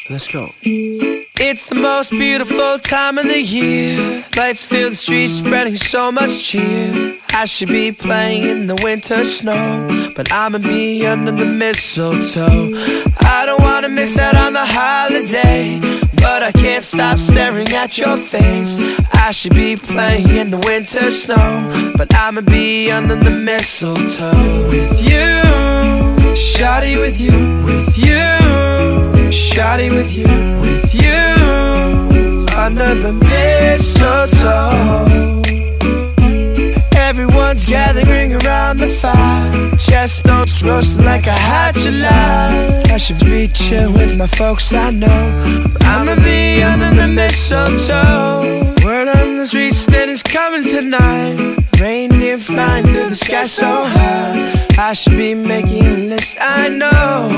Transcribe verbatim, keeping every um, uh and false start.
Let's go. It's the most beautiful time of the year. Lights fill the streets, spreading so much cheer. I should be playing in the winter snow, but I'ma be under the mistletoe. I don't wanna miss out on the holiday, but I can't stop staring at your face. I should be playing in the winter snow, but I'ma be under the mistletoe. With you, shawty, with you, with you, shawty, with you, with you, under the mistletoe. Everyone's gathering around the fire, chestnuts roasting like a hot July. I should be chill with my folks, I know, but I'ma be under the mistletoe. Word on the streets that it's coming tonight. Reindeer flying through the sky so high. I should be making a list, I know,